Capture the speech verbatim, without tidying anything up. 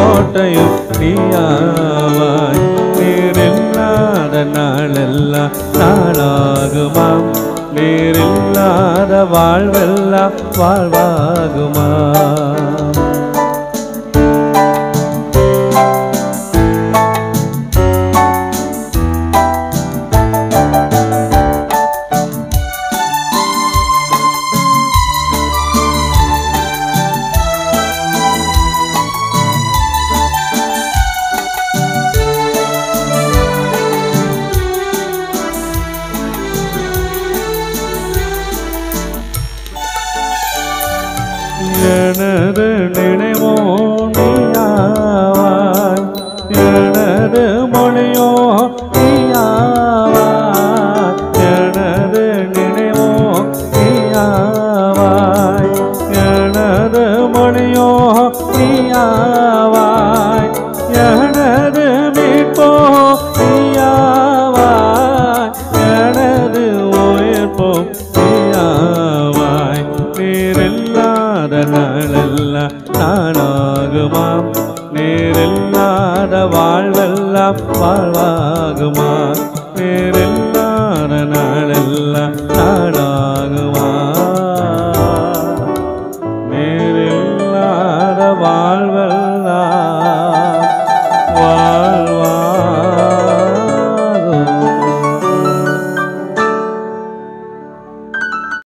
கோட்டையும் நீயாவாய். நீரில்லாத நாளெல்லாம் நாளாகுமா, நீரில்லாத வாழ்வெல்லாம் வாழ்வாகுமா. எனது நினைவோ நீயாவாய், எனது மொழியோ நீயாவாய். எனது நினைவோ நீயாவாய், எனது மொழியோ நீயாவாய். எனது மீட்போ நீயாவாய், எனது உயிர்ப்போ நீயாவாய். நீரில்லாத நாளெல்லாம் நாளாகுமா, நீரில்லாத வாழ்வெல்லாம் வாழ்வாகுமா. நீர்